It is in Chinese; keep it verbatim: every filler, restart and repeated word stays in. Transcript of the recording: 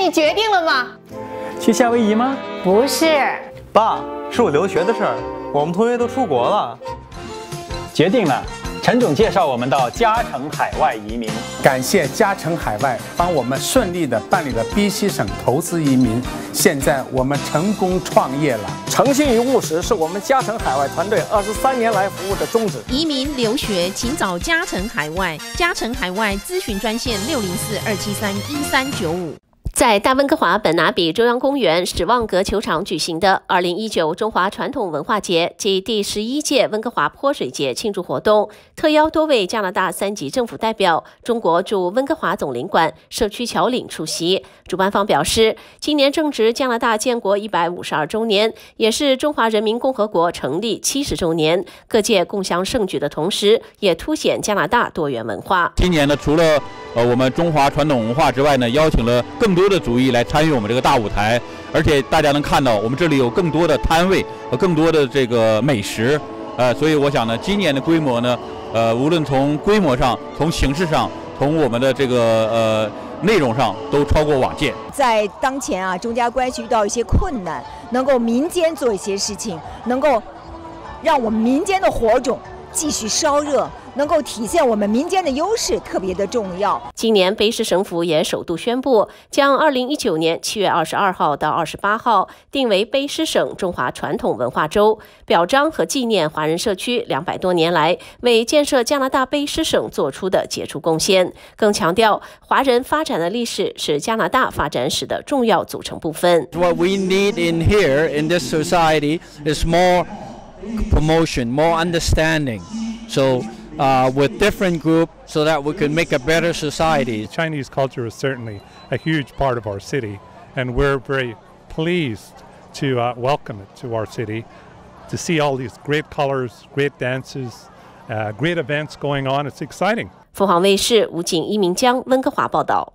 你决定了吗？ 去夏威夷吗？ 不是。 爸，是我留学的事儿，我们同学都出国了。 决定了。陈总介绍我们到嘉诚海外移民， 感谢嘉诚海外帮我们顺利地办理了 B C 省投资移民。现在我们成功创业了。 诚信与务实是我们嘉诚海外团队二十三年来服务的宗旨。 移民留学，请找嘉诚海外，嘉诚海外咨询专线六零四二七三一三九五。在大温哥华本拿比中央公园史旺格球场举行的二零一九中华传统文化节暨第十一届温哥华泼水节庆祝活动，特邀多位加拿大三级政府代表、中国驻温哥华总领馆、社区侨领出席。主办方表示，今年正值加拿大建国一百五十二周年，也是中华人民共和国成立七十周年，各界共襄盛举的同时，也凸显加拿大多元文化。 今年呢，除了呃我们中华传统文化之外呢，邀请了更多的族裔来参与我们这个大舞台，而且大家能看到我们这里有更多的摊位和更多的这个美食，呃，所以我想呢，今年的规模呢，呃，无论从规模上、从形式上、从我们的这个呃内容上，都超过往届。 在当前啊，中加关系遇到一些困难，能够民间做一些事情，能够让我们民间的火种继续烧热，能够体现我们民间的优势，特别的重要。 今年卑诗省府也首度宣布，将二零一九年七月二十二号到二十八号定为卑诗省中华传统文化周，表彰和纪念华人社区两百多年来为建设加拿大卑诗省做出的杰出贡献，更强调华人发展的历史是加拿大发展史的重要组成部分。 What we need in here in this society is more promotion, more understanding. So uh, with different groups so that we can make a better society. Chinese culture is certainly a huge part of our city, and we're very pleased to uh, welcome it to our city, to see all these great colors, great dances, uh, great events going on. It's exciting. 凤凰卫视吴景一鸣江温哥华报道。